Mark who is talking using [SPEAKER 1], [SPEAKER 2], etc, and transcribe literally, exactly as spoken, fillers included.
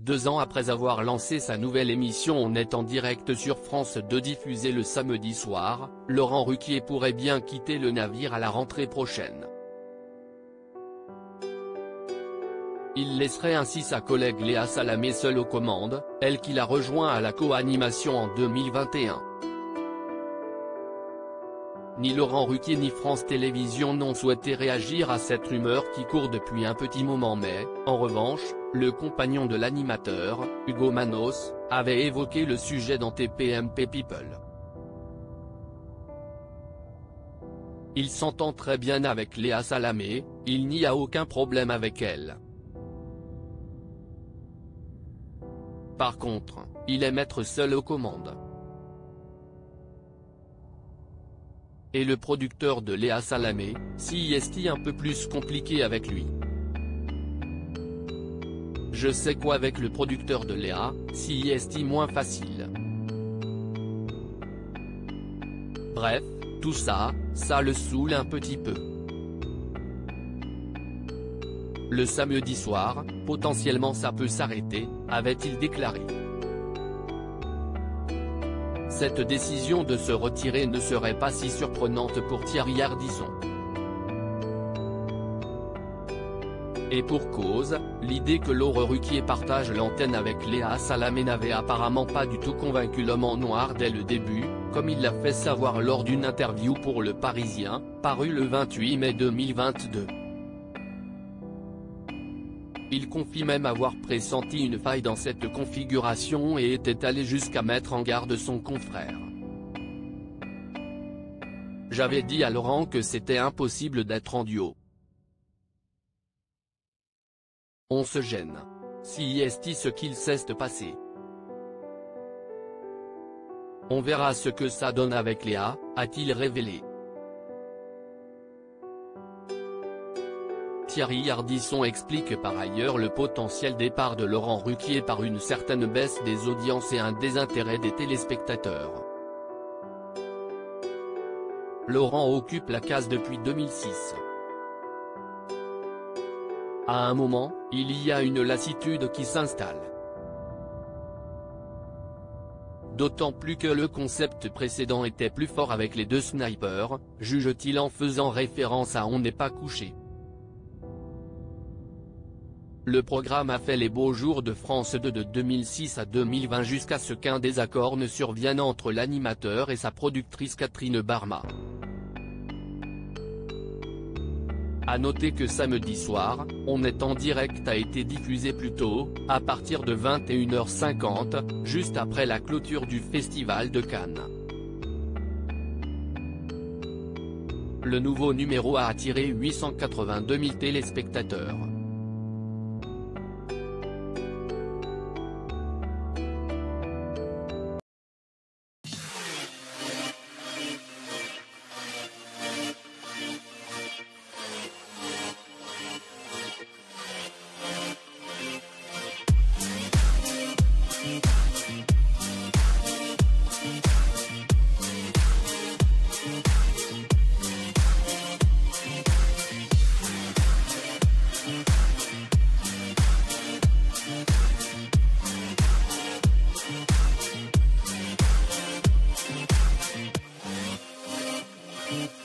[SPEAKER 1] Deux ans après avoir lancé sa nouvelle émission On est en direct sur France deux diffusée le samedi soir, Laurent Ruquier pourrait bien quitter le navire à la rentrée prochaine. Il laisserait ainsi sa collègue Léa Salamé seule aux commandes, elle qui l'a rejoint à la co-animation en deux mille vingt et un. Ni Laurent Ruquier ni France Télévisions n'ont souhaité réagir à cette rumeur qui court depuis un petit moment mais, en revanche, le compagnon de l'animateur, Hugo Manos, avait évoqué le sujet dans T P M P People. Il s'entend très bien avec Léa Salamé, il n'y a aucun problème avec elle. Par contre, il aime être seul aux commandes. Et le producteur de Léa Salamé, si est un peu plus compliqué avec lui. Je sais quoi avec le producteur de Léa, si est moins facile. Bref, tout ça, ça le saoule un petit peu. Le samedi soir, potentiellement ça peut s'arrêter, avait-il déclaré. Cette décision de se retirer ne serait pas si surprenante pour Thierry Ardisson. Et pour cause, l'idée que Laurent Ruquier partage l'antenne avec Léa Salamé n'avait apparemment pas du tout convaincu l'homme en noir dès le début, comme il l'a fait savoir lors d'une interview pour Le Parisien, parue le vingt-huit mai deux mille vingt-deux. Il confie même avoir pressenti une faille dans cette configuration et était allé jusqu'à mettre en garde son confrère. J'avais dit à Laurent que c'était impossible d'être en duo. On se gêne. Si est ce qu'il s'est passé. On verra ce que ça donne avec Léa, a-t-il révélé. Thierry Ardisson explique par ailleurs le potentiel départ de Laurent Ruquier par une certaine baisse des audiences et un désintérêt des téléspectateurs. Laurent occupe la case depuis deux mille six. À un moment, il y a une lassitude qui s'installe. D'autant plus que le concept précédent était plus fort avec les deux snipers, juge-t-il en faisant référence à On n'est pas couché. Le programme a fait les beaux jours de France deux de deux mille six à deux mille vingt jusqu'à ce qu'un désaccord ne survienne entre l'animateur et sa productrice Catherine Barma. A noter que samedi soir, On est en direct a été diffusé plus tôt, à partir de vingt et une heures cinquante, juste après la clôture du Festival de Cannes. Le nouveau numéro a attiré huit cent quatre-vingt-deux mille téléspectateurs.
[SPEAKER 2] Mm-hmm.